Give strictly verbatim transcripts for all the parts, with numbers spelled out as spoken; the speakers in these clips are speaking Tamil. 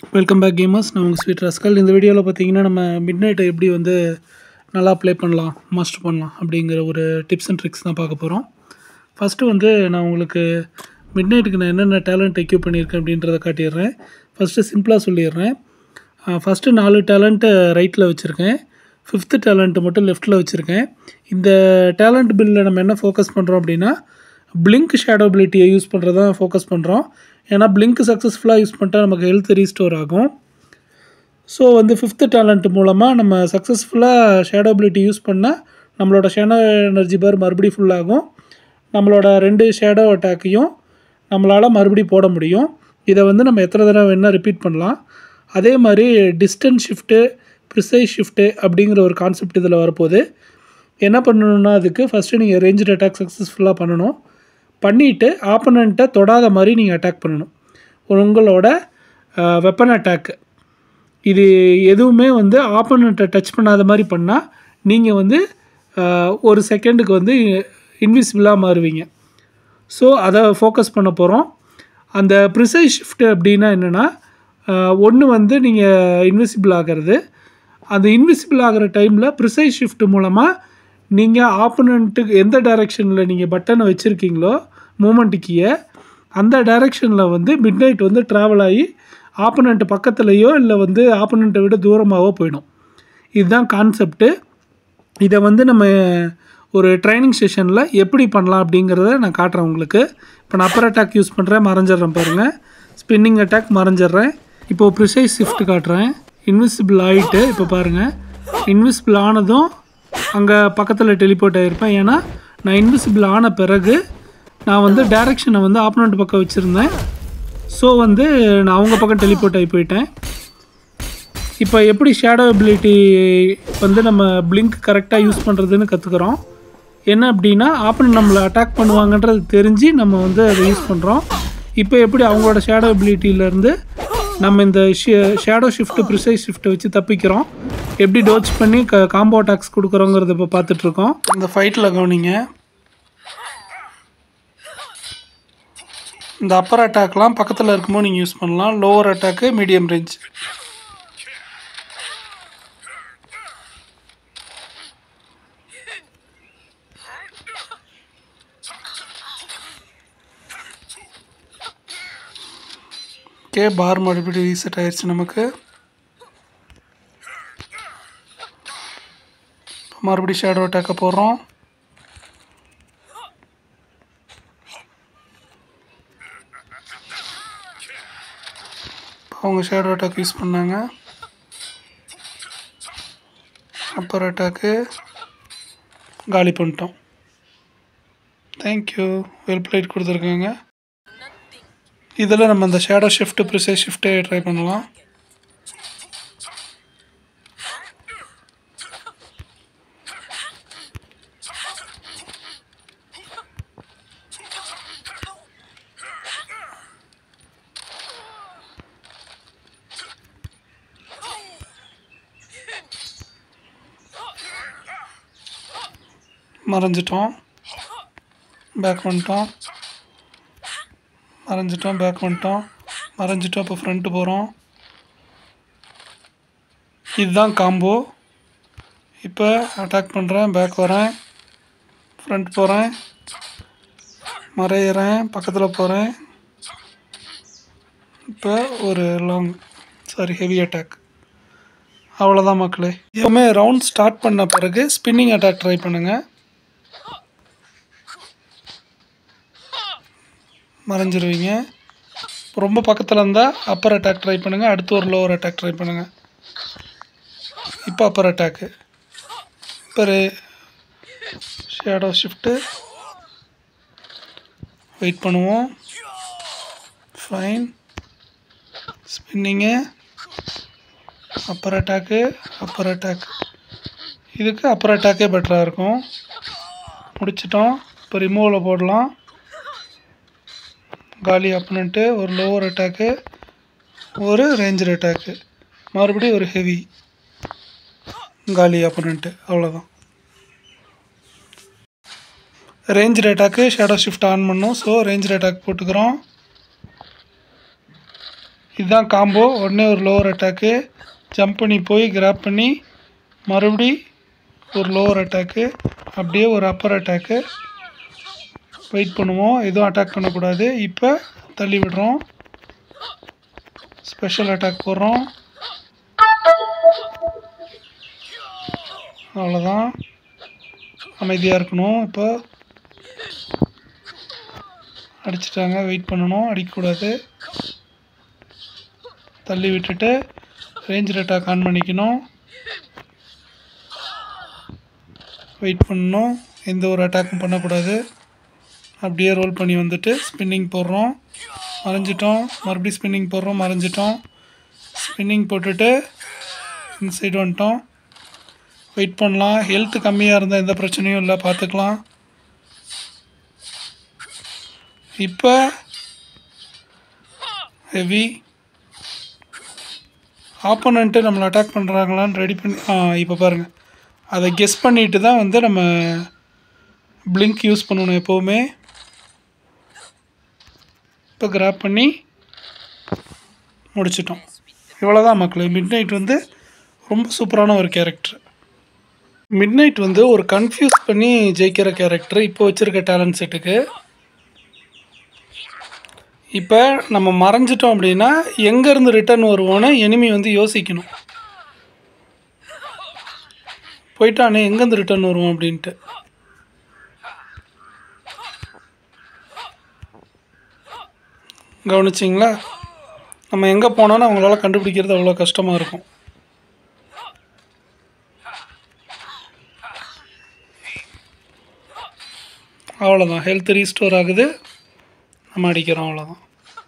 Welcome back gamers. நான் உங்கள் ஸ்வீட் ராஸ்கல். இந்த வீடியோவில் பார்த்தீங்கன்னா நம்ம மிட் நைட்டை எப்படி வந்து நல்லா ப்ளே பண்ணலாம், மாஸ்டர் பண்ணலாம் அப்படிங்கிற ஒரு டிப்ஸ் அண்ட் ட்ரிக்ஸ் தான் பார்க்க போகிறோம். ஃபஸ்ட்டு வந்து நான் உங்களுக்கு மிட் நைட்டுக்கு நான் என்னென்ன டேலண்ட் எக்யூப் பண்ணியிருக்கேன் அப்படின்றத காட்டிடுறேன். ஃபஸ்ட்டு சிம்பிளாக சொல்லிடுறேன். ஃபஸ்ட்டு நாலு டேலண்ட்டை ரைட்டில் வச்சுருக்கேன், ஃபிஃப்த்து டேலண்ட்டு மட்டும் லெஃப்ட்டில் வச்சுருக்கேன். இந்த டேலண்ட் பில்லில் நம்ம என்ன ஃபோக்கஸ் பண்ணுறோம் அப்படின்னா பிளிங்க் ஷேடோ அபிலிட்டியை யூஸ் பண்ணுறதான் ஃபோக்கஸ் பண்ணுறோம். ஏன்னா பிளிங்க் சக்ஸஸ்ஃபுல்லாக யூஸ் பண்ணிட்டா நமக்கு ஹெல்த் ரீஸ்டோர் ஆகும். ஸோ வந்து ஃபிஃப்த்து டேலண்ட் மூலமாக நம்ம சக்ஸஸ்ஃபுல்லாக ஷேடோ அபிலிட்டி யூஸ் பண்ணால் நம்மளோட ஷேடோ எனர்ஜி பார் மறுபடியும் ஃபுல்லாகும். நம்மளோட ரெண்டு ஷேடோ அட்டாக்கையும் நம்மளால் மறுபடியும் போட முடியும். இதை வந்து நம்ம எத்தனை தடவை வேணால் ரிப்பீட் பண்ணலாம். அதே மாதிரி டிஸ்டன்ஸ் ஷிஃப்ட்டு, ப்ரிசைஸ் ஷிஃப்ட்டு அப்படிங்கிற ஒரு கான்செப்ட் இதில் வரப்போகுது. என்ன பண்ணணுன்னா அதுக்கு ஃபஸ்ட்டு நீங்கள் ரேஞ்சு அட்டாக் சக்ஸஸ்ஃபுல்லாக பண்ணணும். பண்ணிவிட்டு ஆப்பனண்ட்டை தொடாத மாதிரி நீங்கள் அட்டாக் பண்ணணும். உங்களோட வெப்பன் அட்டாக்கு இது எதுவுமே வந்து ஆப்பனண்ட்டை டச் பண்ணாத மாதிரி பண்ணால் நீங்கள் வந்து ஒரு செகண்டுக்கு வந்து இன்விசிபிளாக மாறுவீங்க. ஸோ அதை ஃபோக்கஸ் பண்ண போகிறோம். அந்த ப்ரிசைஸ் ஷிஃப்ட் அப்படின்னா என்னென்னா, ஒன்று வந்து நீங்கள் இன்விசிபிள் ஆகிறது, அந்த இன்விசிபிள் ஆகிற டைமில் ப்ரிசைஸ் ஷிஃப்ட் மூலமாக நீங்கள் ஆப்பனண்ட்டுக்கு எந்த டைரெக்ஷனில் நீங்கள் பட்டனை வச்சுருக்கீங்களோ மூமெண்ட் கீயை, அந்த டைரெக்ஷனில் வந்து மிட் நைட் வந்து ட்ராவல் ஆகி ஆப்பனண்ட்டு பக்கத்துலேயோ இல்லை வந்து ஆப்பனண்ட்டை விட தூரமாகவோ போயிடும். இதுதான் கான்செப்ட்டு. இதை வந்து நம்ம ஒரு ட்ரைனிங் செஷனில் எப்படி பண்ணலாம் அப்படிங்கிறத நான் காட்டுறேன் உங்களுக்கு. இப்போ நான் அப்பர் அட்டாக் யூஸ் பண்ணுறேன், மறைஞ்சிட்றேன் பாருங்கள். ஸ்பின்னிங் அட்டாக் மறைஞ்சிட்றேன். இப்போது ப்ரிசைஸ் ஷிஃப்ட் காட்டுறேன். இன்விசிபிள் ஆகிட்டு இப்போ பாருங்கள், இன்விசிபிள் ஆனதும் அங்கே பக்கத்தில் டெலிபோர்ட் ஆகிருப்பேன். ஏன்னா நான் இன்விசிபிள் ஆன பிறகு நான் வந்து டைரெக்ஷனை வந்து ஆப்பனண்ட் பக்கம் வச்சுருந்தேன். ஸோ வந்து நான் அவங்க பக்கம் டெலிபோர்ட் ஆகி போயிட்டேன். இப்போ எப்படி ஷேடோ அபிலிட்டி வந்து நம்ம பிளிங்க் கரெக்டாக யூஸ் பண்ணுறதுன்னு கற்றுக்குறோம். என்ன அப்படின்னா ஆப்பனண்ட் நம்மளை அட்டாக் பண்ணுவாங்கன்றது தெரிஞ்சு நம்ம வந்து அதை யூஸ் பண்ணுறோம். இப்போ எப்படி அவங்களோட ஷேடோ அபிலிட்டியிலேருந்து நம்ம இந்த ஷேடோ ஷிஃப்ட்டு, ப்ரிசைஸ் ஷிஃப்ட்டை வச்சு தப்பிக்கிறோம், எப்படி டோச் பண்ணி க காம்போ அட்டாக்ஸ் கொடுக்குறோங்கிறத இப்போ பார்த்துட்ருக்கோம். இந்த ஃபைட்டில் கவனிங்க. இந்த அப்பர் அட்டாக்லாம் பக்கத்தில் இருக்கும்போது நீங்கள் யூஸ் பண்ணலாம். Lower attack medium range. Okay, பார் மறுபடியும் ரீசெட் ஆயிடுச்சு நமக்கு. மறுபடியும் ஷேடோ அட்டாக்கை போடுறோம். அவங்க ஷேடோ அட்டாக் யூஸ் பண்ணாங்க. அப்பர் அட்டாக்கு காலி பண்ணிட்டோம். தேங்க்யூ. வெல் பிளேட் கொடுத்துருக்காங்க. இதில் நம்ம இந்த ஷேடோ ஷிஃப்ட்டு, ப்ரிசைஸ் ஷிஃப்ட்டே ட்ரை பண்ணலாம். மறைஞ்சிட்டோம், பேக் வந்துட்டோம், மறைஞ்சிட்டோம், பேக் வந்துட்டோம், மறைஞ்சிட்டோம். இப்போ ஃப்ரண்ட்டு போகிறோம். இதுதான் காம்போ. இப்போ அட்டாக் பண்ணுறேன், பேக் வரேன், ஃப்ரண்ட் போகிறேன், மறையிறேன், பக்கத்தில் போகிறேன். இப்போ ஒரு லாங் சாரி ஹெவி அட்டாக். அவ்வளோதான் மக்களே. எப்பவுமே ரவுண்ட் ஸ்டார்ட் பண்ண பிறகு ஸ்பின்னிங் அட்டாக் ட்ரை பண்ணுங்கள். மறைஞ்சிருவீங்க. ரொம்ப பக்கத்தில் இருந்தால் அப்பர் அட்டாக் ட்ரை பண்ணுங்கள். அடுத்து ஒரு லோவர் அட்டாக் ட்ரை பண்ணுங்கள். இப்போ அப்பர் அட்டாக்கு. இப்போ ஷேடோ ஷிஃப்ட்டு வெயிட் பண்ணுவோம். Fine. Spinning, upper attack, upper attack. இதுக்கு அப்பர் அட்டாக்கே பெட்டராக இருக்கும். முடிச்சிட்டோம். இப்போ ரிமூவில் போடலாம். காலி ஆப்பனண்ட்டு, ஒரு லோவர் அட்டாக்கு, ஒரு ரேஞ்சர் அட்டாக்கு, மறுபடியும் ஒரு ஹெவி காலி ஆப்பனண்ட்டு. அவ்வளோதான். Ranger attack shadow shift on பண்ணோம். ஸோ ரேஞ்சர் அட்டாக் போட்டுக்கிறோம். இதுதான் காம்போ. உடனே ஒரு லோவர் அட்டாக்கு, ஜம்ப் பண்ணி போய் கிராப் பண்ணி மறுபடி ஒரு லோவர் அட்டாக்கு, அப்படியே ஒரு அப்பர் அட்டாக்கு. வெயிட் பண்ணுவோம், எதுவும் அட்டாக் பண்ணக்கூடாது. இப்போ தள்ளி விடுறோம், ஸ்பெஷல் அட்டாக் போடுறோம். அவ்வளோதான், அமைதியாக இருக்கணும். இப்போ அடிச்சிட்டாங்க, வெயிட் பண்ணணும், அடிக்கக்கூடாது. தள்ளி விட்டுட்டு ரேஞ்ச் அட்டாக் ஆன் பண்ணிக்கணும். வெயிட் பண்ணணும், எந்த ஒரு அட்டாக்கும் பண்ணக்கூடாது. அப்படியே ரோல் பண்ணி வந்துட்டு ஸ்பின்னிங் போடுறோம், மறைஞ்சிட்டோம். மறுபடியும் ஸ்பின்னிங் போடுறோம், மறைஞ்சிட்டோம். ஸ்பின்னிங் போட்டுட்டு இன்சைடு வந்துட்டோம். வெயிட் பண்ணலாம். ஹெல்த் கம்மியாக இருந்தால் எந்த பிரச்சனையும் இல்லை, பார்த்துக்கலாம். இப்போ ஹெவி ஆப்போனண்ட்டு நம்மளை அட்டாக் பண்ணுறாங்களான்னு ரெடி பண்ணி ஆ இப்போ பாருங்கள், அதை கெஸ் பண்ணிட்டு தான் வந்து நம்ம பிளிங்க் யூஸ் பண்ணணும் எப்போவுமே. இப்போ கிராப் பண்ணி முடிச்சிட்டோம். இவ்வளோ தான் மக்களே. மிட் நைட் வந்து ரொம்ப சூப்பரான ஒரு கேரக்டர். மிட் நைட் வந்து ஒரு கன்ஃபியூஸ் பண்ணி ஜெயிக்கிற கேரக்டர் இப்போ வச்சுருக்க டேலண்ட் செட்டுக்கு. இப்போ நம்ம மறைஞ்சிட்டோம் அப்படின்னா எங்கேருந்து ரிட்டர்ன் வருவோன்னு எனிமி வந்து யோசிக்கணும். போயிட்டானே எங்கேருந்து ரிட்டர்ன் வருவோம் அப்படின்ட்டு. கவனிச்சிங்களா? நம்ம எங்கே போனோன்னு அவங்களால கண்டுபிடிக்கிறது அவ்வளோ கஷ்டமாக இருக்கும். அவ்வளோதான், ஹெல்த் ரீஸ்டோர் ஆகுது, நம்ம அடிக்கிறோம், அவ்வளோதான்.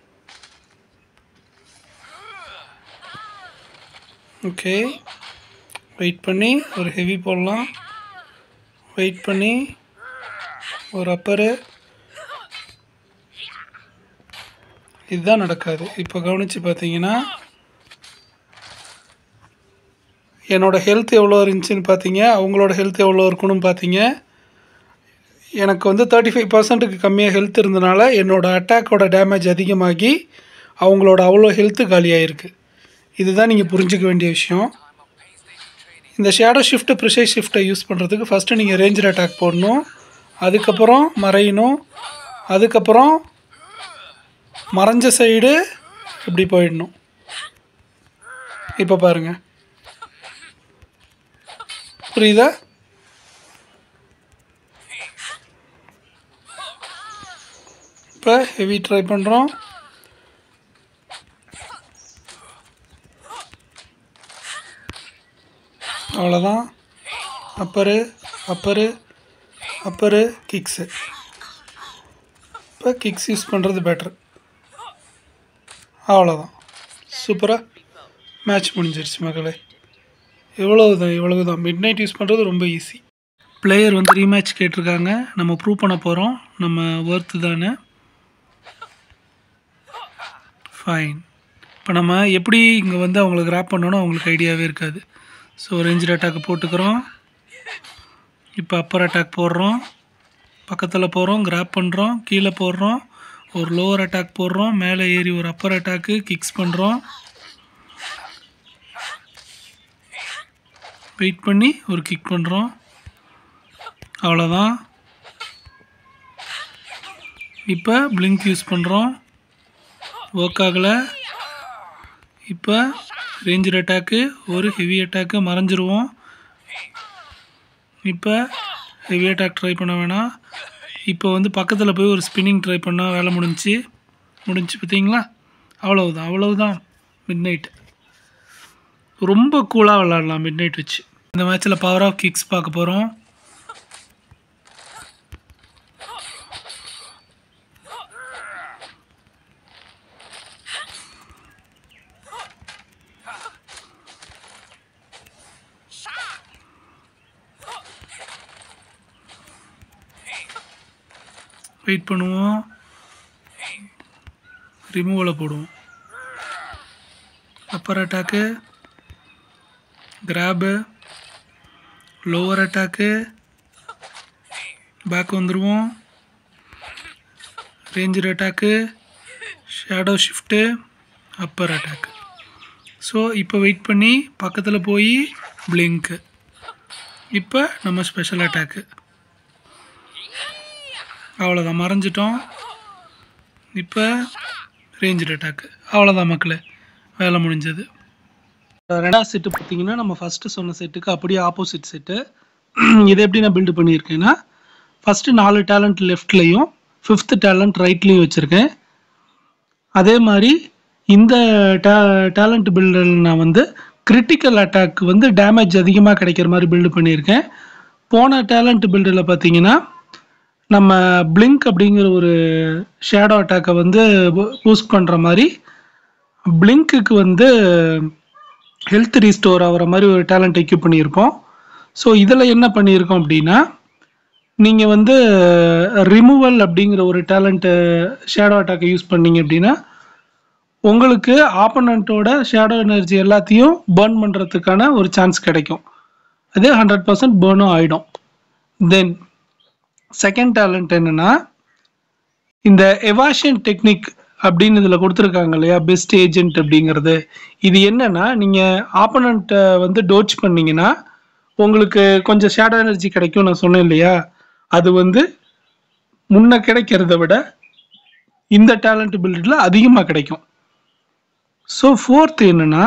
ஓகே, வெயிட் பண்ணி ஒரு ஹெவி போடலாம். வெயிட் பண்ணி ஒரு அப்பரு. இதுதான் நடக்காது. இப்போ கவனித்து பார்த்தீங்கன்னா என்னோடய ஹெல்த் எவ்வளோ இருந்துச்சுன்னு பார்த்தீங்க, அவங்களோட ஹெல்த் எவ்வளோ இருக்கணும்னு பார்த்தீங்க. எனக்கு வந்து தேர்ட்டி ஃபைவ் பர்சன்ட்டுக்கு கம்மியாக ஹெல்த் இருந்தனால என்னோடய அட்டாக்கோட டேமேஜ் அதிகமாகி அவங்களோட அவ்வளோ ஹெல்த்து காலியாகிருக்கு. இதுதான் நீங்கள் புரிஞ்சிக்க வேண்டிய விஷயம். இந்த ஷேடோ ஷிஃப்ட்டு ப்ரிசைஸ் ஷிஃப்ட்டை யூஸ் பண்ணுறதுக்கு ஃபஸ்ட்டு நீங்கள் ரேஞ்சர் அட்டாக் போடணும், அதுக்கப்புறம் மறையணும், அதுக்கப்புறம் மறைஞ்ச சைடு இப்படி போயிடணும். இப்போ பாருங்கள், புரியுதா? இப்போ ஹெவி ட்ரை பண்ணுறோம். அவ்வளோதான். Upper upper upper kicks. இப்போ கிக்ஸ் யூஸ் பண்ணுறது பெட்ரு. அவ்வளோதான், சூப்பராக மேட்ச் முடிஞ்சிருச்சு மகளே. இவ்வளவு தான் இவ்வளவு தான் மிட் நைட் யூஸ் பண்ணுறது ரொம்ப ஈஸி. பிளேயர் வந்து ரீமேட்ச் கேட்டிருக்காங்க, நம்ம ப்ரூவ் பண்ண போகிறோம் நம்ம ஒர்த்து தானே. ஃபைன். இப்போ நம்ம எப்படி இங்கே வந்து அவங்களுக்கு கிராப் பண்ணணும் அவங்களுக்கு ஐடியாவே இருக்காது. ஸோ ரேஞ்சர் அட்டாக் போட்டுக்கிறோம். இப்போ அப்பர் அட்டாக் போடுறோம், பக்கத்தில் போகிறோம், கிராப் பண்ணுறோம், கீழே போடுறோம், ஒரு லோவர் அட்டாக் போடுறோம், மேலே ஏறி ஒரு அப்பர் அட்டாக்கு கிக்ஸ் பண்ணுறோம். வெயிட் பண்ணி ஒரு கிக் பண்ணுறோம். அவ்வளோதான். இப்போ பிளிங்க் யூஸ் பண்ணுறோம், ஒர்க் ஆகலை. இப்போ ரேஞ்சர் அட்டாக்கு ஒரு ஹெவி அட்டாக்கு மறைஞ்சிருவோம். இப்போ ஹெவி அட்டாக் ட்ரை பண்ண வேணாம். இப்போ வந்து பக்கத்தில் போய் ஒரு ஸ்பின்னிங் ட்ரை பண்ணால் வேலை முடிஞ்சு முடிஞ்சு பார்த்தீங்களா? அவ்வளவுதான் அவ்வளவுதான் மிட் நைட். ரொம்ப கூலாக விளாட்லாம் மிட் நைட் வச்சு. இந்த மேட்ச்சில் பவர் ஆஃப் கிக்ஸ் பார்க்க போகிறோம். வெயிட் பண்ணுவோம், ரிமூவலை போடுவோம். Upper attack, grab, lower attack, back வந்துடுவோம். Ranger attack, shadow shift, upper attack. So இப்போ வெயிட் பண்ணி பக்கத்தில் போய் பிளிங்க்கு. இப்போ நம்ம ஸ்பெஷல் அட்டாக்கு. அவ்வளோதான், மறைஞ்சிட்டோம். இப்போ ரேஞ்சு அட்டாக்கு. அவ்வளோதான் மக்களே, வேலை முடிஞ்சது. ரெண்டாவது செட்டு பார்த்தீங்கன்னா நம்ம ஃபஸ்ட்டு சொன்ன செட்டுக்கு அப்படியே ஆப்போசிட் செட்டு. இதை எப்படி நான் பில்டு பண்ணியிருக்கேன்னா, ஃபஸ்ட்டு நாலு டேலண்ட் லெஃப்ட்லேயும் ஃபிஃப்த்து டேலண்ட் ரைட்லேயும் வச்சுருக்கேன். அதே மாதிரி இந்த டே டேலண்ட் பில்டில் நான் வந்து கிரிட்டிக்கல் அட்டாக் வந்து டேமேஜ் அதிகமாக கிடைக்கிற மாதிரி பில்டு பண்ணியிருக்கேன். போன டேலண்ட் பில்டில் பார்த்தீங்கன்னா நம்ம பிளிங்க் அப்படிங்கிற ஒரு ஷேடோ அட்டாக்கை வந்து பூஸ்ட் பண்ணுற மாதிரி பிளிங்க்குக்கு வந்து ஹெல்த் ரீஸ்டோர் ஆகிற மாதிரி ஒரு டேலண்ட் எக்யூப் பண்ணியிருப்போம். ஸோ இதில் என்ன பண்ணியிருக்கோம் அப்படின்னா, நீங்கள் வந்து ரிமூவல் அப்படிங்கிற ஒரு டேலண்ட்டு ஷேடோ அட்டாக்கை யூஸ் பண்ணிங்க அப்படின்னா உங்களுக்கு ஆப்போனண்ட்டோட ஷேடோ எனர்ஜி எல்லாத்தையும் பர்ன் பண்ணுறதுக்கான ஒரு சான்ஸ் கிடைக்கும். அது ஹண்ட்ரட் பர்சன்ட் பர்னும் ஆகிடும். தென் செகண்ட் டேலண்ட் என்னென்னா, இந்த எவாஷன் டெக்னிக் அப்படின்னு இதில் கொடுத்துருக்காங்க இல்லையா, பெஸ்ட் ஏஜென்ட் அப்படிங்கிறது. இது என்னென்னா, நீங்கள் ஆப்போனண்ட்டை வந்து டோச் பண்ணிங்கன்னா உங்களுக்கு கொஞ்சம் ஷேடோ எனர்ஜி கிடைக்கும் நான் சொன்னேன் இல்லையா, அது வந்து முன்ன கிடைக்கிறத விட இந்த டேலண்ட் பில்டில் அதிகமாக கிடைக்கும். ஸோ ஃபோர்த் என்னென்னா,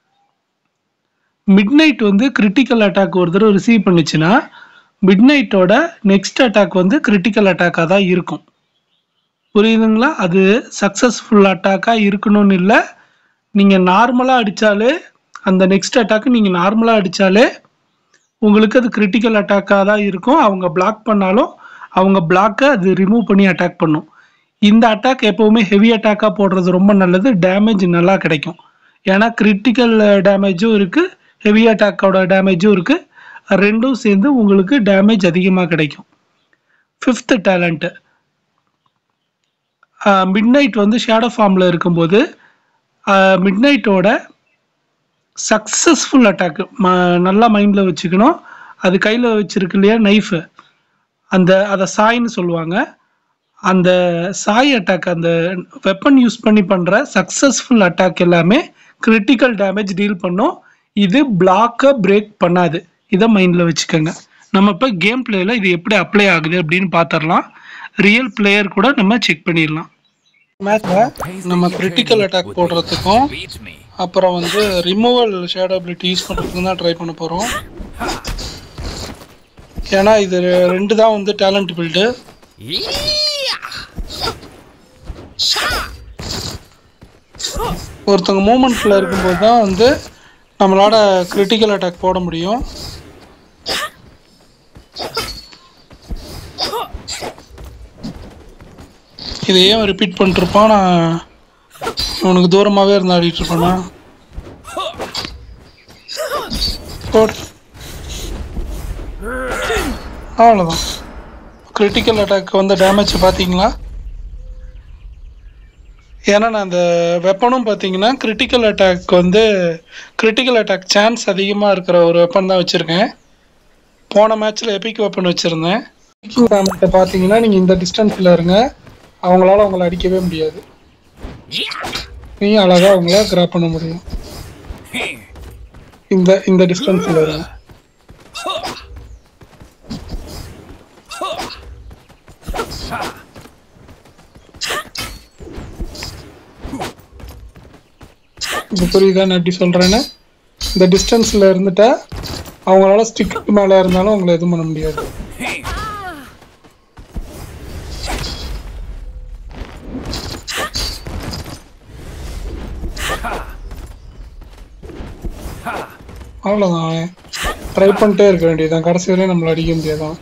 மிட் நைட் வந்து கிரிட்டிக்கல் அட்டாக் ஒரு தடவை ரிசீவ் பண்ணிச்சுன்னா மிட் நைட்டோட நெக்ஸ்ட் அட்டாக் வந்து கிரிட்டிக்கல் அட்டாக்காக தான் இருக்கும். புரியுதுங்களா? அது சக்ஸஸ்ஃபுல் அட்டாக்காக இருக்கணும்னு இல்லை, நீங்கள் நார்மலாக அடித்தாலே அந்த நெக்ஸ்ட் அட்டாக்கு நீங்கள் நார்மலாக அடித்தாலே உங்களுக்கு அது கிரிட்டிக்கல் அட்டாக்காக தான் இருக்கும். அவங்க பிளாக் பண்ணாலும் அவங்க பிளாக்கை அது ரிமூவ் பண்ணி அட்டாக் பண்ணும். இந்த அட்டாக் எப்போவுமே ஹெவி அட்டாக்காக போடுறது ரொம்ப நல்லது, டேமேஜ் நல்லா கிடைக்கும். ஏன்னா கிரிட்டிக்கல் டேமேஜும் இருக்குது, ஹெவி அட்டாக்கோட டேமேஜும் இருக்குது, ரெண்டும் சேர்ந்து உங்களுக்கு டேமேஜ் அதிகமாக கிடைக்கும். ஃபிஃப்த்து டேலண்ட்டு மிட் நைட் வந்து ஷேடோ ஃபார்மில் இருக்கும்போது மிட் நைட்டோட சக்ஸஸ்ஃபுல் அட்டாக்கு ம நல்லா மைண்டில் வச்சுக்கணும். அது கையில் வச்சுருக்கு இல்லையா நைஃபு, அந்த அதை சாய்ன்னு சொல்லுவாங்க. அந்த சாய் அட்டாக், அந்த வெப்பன் யூஸ் பண்ணி பண்ணுற சக்ஸஸ்ஃபுல் அட்டாக் எல்லாமே கிரிட்டிக்கல் டேமேஜ் டீல் பண்ணும். இது பிளாக்கை பிரேக் பண்ணாது. இதை மைண்டில் வச்சுக்கோங்க. நம்ம இப்போ கேம் பிளேயில் இது எப்படி அப்ளை ஆகுது அப்படின்னு பார்த்துடலாம். ரியல் பிளேயர் கூட நம்ம செக் பண்ணிடலாம். மேட்ச்சில் நம்ம கிரிட்டிக்கல் அட்டாக் போடுறதுக்கும் அப்புறம் வந்து ரிமூவல் ஷேடோ அபிலிட்டி யூஸ் பண்ணுறதுக்கும் தான் ட்ரை பண்ண போகிறோம். ஏன்னா இது ரெண்டு தான் வந்து டேலண்ட் பில்டு. ஒருத்தவங்க மூமெண்ட்டில் இருக்கும்போது தான் வந்து நம்மளோட கிரிட்டிக்கல் அட்டாக் போட முடியும். இதையே ரிப்பீட் பண்ணிட்டுருப்பான். நான் உனக்கு தூரமாகவே இருந்து ஆடிட்டு இருப்பேனா. அவ்வளோதான். கிரிட்டிக்கல் அட்டாக் வந்து டேமேஜ் பார்த்தீங்களா? ஏன்னா நான் அந்த வெப்பனும் பார்த்தீங்கன்னா கிரிட்டிக்கல் அட்டாக் வந்து கிரிட்டிக்கல் அட்டாக் சான்ஸ் அதிகமாக இருக்கிற ஒரு வெப்பன் தான் வச்சுருக்கேன். போன மேட்ச்சில் எபிக் வெப்பன் வச்சுருந்தேன். எபிக் டேமேஜை பார்த்தீங்கன்னா நீங்கள் இந்த டிஸ்டன்ஸில் இருங்க, அவங்களால அவங்கள அடிக்கவே முடியாது. நீ அழகாக அவங்கள கிராப் பண்ண முடியும். இந்த இந்த டிஸ்டன்ஸில் இருங்க. இப்போ புரியுதா நான் எப்படி சொல்கிறேன்னு? இந்த டிஸ்டன்ஸில் இருந்துட்டா அவங்களால ஸ்டிக்கு மேலே இருந்தாலும் அவங்கள எதுவும் பண்ண முடியாது. அவ்வளோதான், ட்ரை பண்ணிட்டே இருக்க வேண்டியதுதான். கடைசி வரையும் நம்மளை அடிக்க முடியாதான்.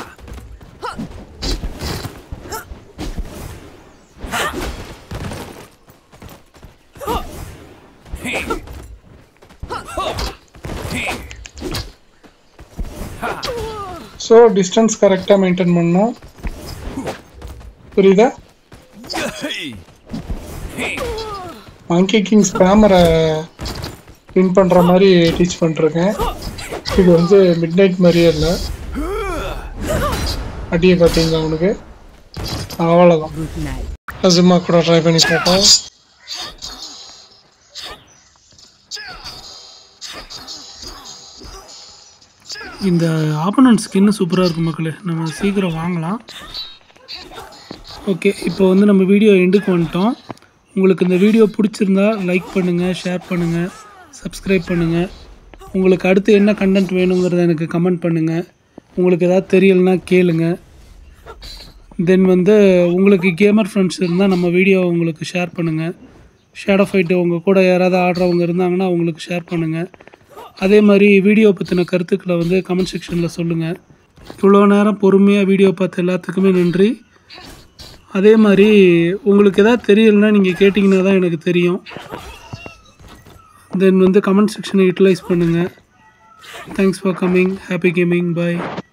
ஸோ டிஸ்டன்ஸ் கரெக்டாக மெயின்டைன் பண்ணணும். புரியுதா? மங்கி கிங் ஸ்பேமரை வின் பண்ணுற மாதிரி டீச் பண்ணிருக்கேன். இது வந்து மிட் நைட் மாதிரியே இல்லை. அடியை பார்த்தீங்களா அவனுக்கு? அவ்வளோதான். அசுமா கூட ட்ரை பண்ணி பார்த்தோம். இந்த ஆப்பனன்ட் ஸ்கின்னு சூப்பராக இருக்கும் மக்களே, நம்ம சீக்கிரம் வாங்கலாம். ஓகே, இப்போ வந்து நம்ம வீடியோ எண்டுக்கு வந்துட்டோம். உங்களுக்கு இந்த வீடியோ பிடிச்சிருந்தா லைக் பண்ணுங்கள், ஷேர் பண்ணுங்கள், சப்ஸ்கிரைப் பண்ணுங்கள். உங்களுக்கு அடுத்து என்ன கண்டென்ட் வேணுங்கிறத எனக்கு கமெண்ட் பண்ணுங்கள். உங்களுக்கு ஏதாவது தெரியலைன்னா கேளுங்க. தென் வந்து உங்களுக்கு கேமர் ஃப்ரெண்ட்ஸ் இருந்தால் நம்ம வீடியோ உங்களுக்கு ஷேர் பண்ணுங்கள். ஷேடோ ஃபைட்டு உங்கள் கூட யாராவது ஆடுறவங்க இருந்தாங்கன்னா அவங்களுக்கு ஷேர் பண்ணுங்கள். அதே மாதிரி வீடியோ பற்றின கருத்துக்களை வந்து கமெண்ட் செக்ஷனில் சொல்லுங்கள். இவ்வளோ நேரம் பொறுமையாக வீடியோ பார்த்த எல்லாத்துக்குமே நன்றி. அதே மாதிரி உங்களுக்கு எதாவது தெரியலைன்னா நீங்கள் கேட்டிங்கன்னா தான் எனக்கு தெரியும். தென் வந்து கமெண்ட் செக்ஷனை யூட்டிலைஸ் பண்ணுங்கள். Thanks for coming. Happy gaming. Bye.